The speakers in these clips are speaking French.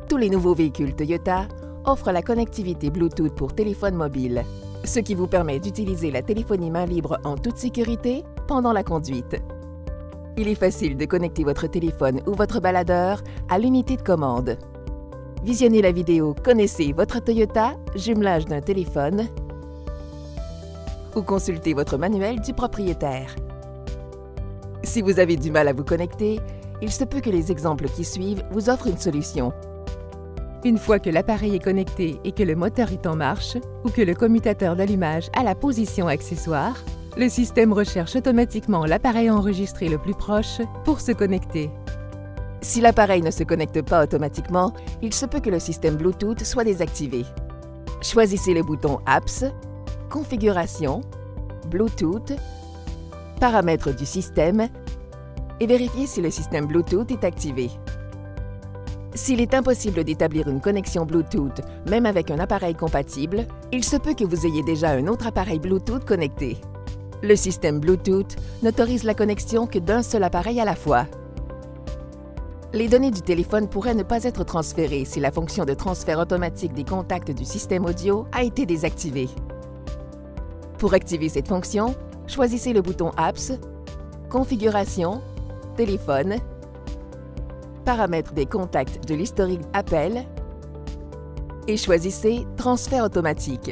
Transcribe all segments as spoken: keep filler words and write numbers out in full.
Tous les nouveaux véhicules Toyota offrent la connectivité Bluetooth pour téléphone mobile, ce qui vous permet d'utiliser la téléphonie main libre en toute sécurité pendant la conduite. Il est facile de connecter votre téléphone ou votre baladeur à l'unité de commande. Visionnez la vidéo « Connaissez votre Toyota, jumelage d'un téléphone » ou consultez votre manuel du propriétaire. Si vous avez du mal à vous connecter, il se peut que les exemples qui suivent vous offrent une solution. Une fois que l'appareil est connecté et que le moteur est en marche, ou que le commutateur d'allumage a la position accessoire, le système recherche automatiquement l'appareil enregistré le plus proche pour se connecter. Si l'appareil ne se connecte pas automatiquement, il se peut que le système Bluetooth soit désactivé. Choisissez le bouton Apps, Configuration, Bluetooth, Paramètres du système et vérifiez si le système Bluetooth est activé. S'il est impossible d'établir une connexion Bluetooth, même avec un appareil compatible, il se peut que vous ayez déjà un autre appareil Bluetooth connecté. Le système Bluetooth n'autorise la connexion que d'un seul appareil à la fois. Les données du téléphone pourraient ne pas être transférées si la fonction de transfert automatique des contacts du système audio a été désactivée. Pour activer cette fonction, choisissez le bouton Apps, Configuration, Téléphone, Paramètres des contacts de l'historique appel et choisissez Transfert automatique.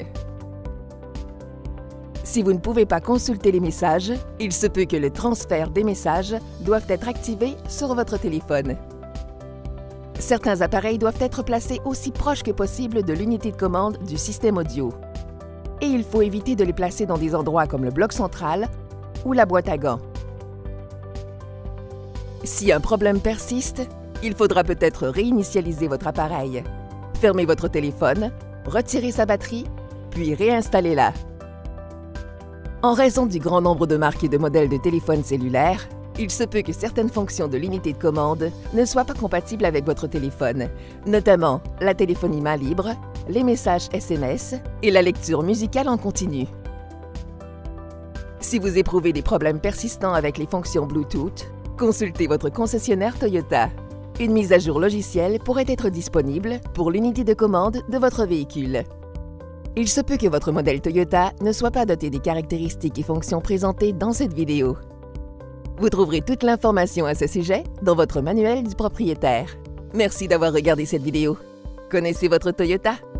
Si vous ne pouvez pas consulter les messages, il se peut que le transfert des messages doive être activé sur votre téléphone. Certains appareils doivent être placés aussi proches que possible de l'unité de commande du système audio. Et il faut éviter de les placer dans des endroits comme le bloc central ou la boîte à gants. Si un problème persiste, il faudra peut-être réinitialiser votre appareil. Fermez votre téléphone, retirez sa batterie, puis réinstallez-la. En raison du grand nombre de marques et de modèles de téléphones cellulaires, il se peut que certaines fonctions de l'unité de commande ne soient pas compatibles avec votre téléphone, notamment la téléphonie main libre, les messages S M S et la lecture musicale en continu. Si vous éprouvez des problèmes persistants avec les fonctions Bluetooth, consultez votre concessionnaire Toyota. Une mise à jour logicielle pourrait être disponible pour l'unité de commande de votre véhicule. Il se peut que votre modèle Toyota ne soit pas doté des caractéristiques et fonctions présentées dans cette vidéo. Vous trouverez toute l'information à ce sujet dans votre manuel du propriétaire. Merci d'avoir regardé cette vidéo. Connaissez votre Toyota?